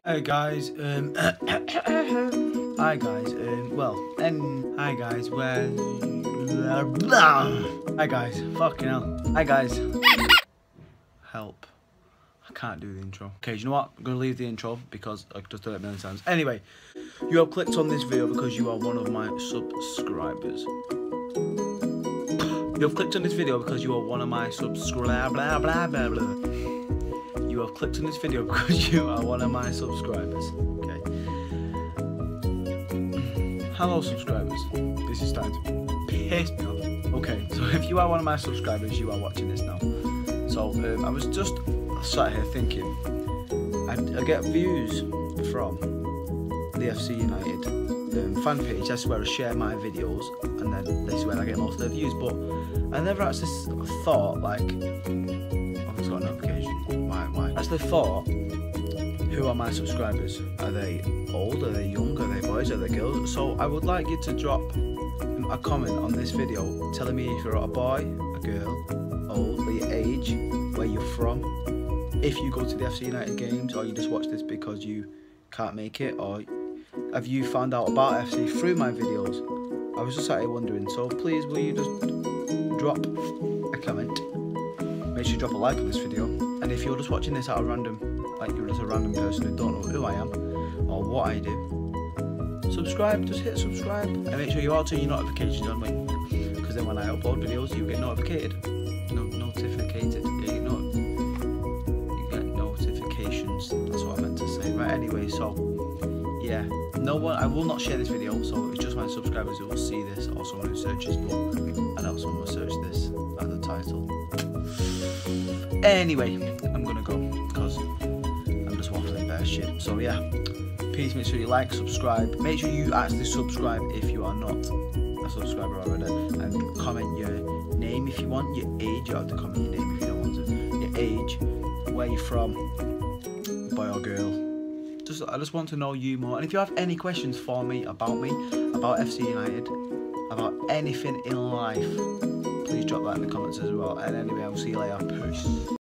Hey guys, hi guys, hi guys, hi guys, fucking hell, hi guys, help, I can't do the intro. Okay, you know what, I'm gonna leave the intro because I've just done it a million times. Anyway, you have clicked on this video because you are one of my subscribers. You have clicked on this video because you are one of my subscribers. You have clicked on this video because you are one of my subscribers. Okay. Hello subscribers. This is starting to piss me off. Okay, so if you are one of my subscribers, you are watching this now. So I was just sat here thinking, I get views from the FC United fan page. That's where I share my videos, and then this is where I get most of the views. But I never actually thought, like, oh, it's got a notification. Why? I actually thought, who are my subscribers? Are they old? Are they young? Are they boys? Are they girls? So I would like you to drop a comment on this video telling me if you're a boy, a girl, old, your age, where you're from, if you go to the FC United games, or you just watch this because you can't make it, or have you found out about FC through my videos? I was just actually wondering, so please will you just drop a comment, make sure you drop a like on this video, and if you're just watching this out of random, like you're just a random person who don't know who I am or what I do, subscribe, just hit subscribe, and make sure you all turn your notifications on, because then when I upload videos you get notificated. You get notifications, that's what I meant to say. Right, anyway, so yeah, I will not share this video, so it's just my subscribers who will see this, or someone who searches, but I know someone will search this at the title. Anyway, I'm gonna go, because I'm just waffling bare shit. So yeah, please make sure you like, subscribe, make sure you actually subscribe if you are not a subscriber already, and comment your name if you want, your age. You have to comment your name if you don't want to, your age, where you're from, boy or girl. I just want to know you more, and if you have any questions for me, about FC United, about anything in life, please drop that in the comments as well. And anyway, I'll see you later. Peace.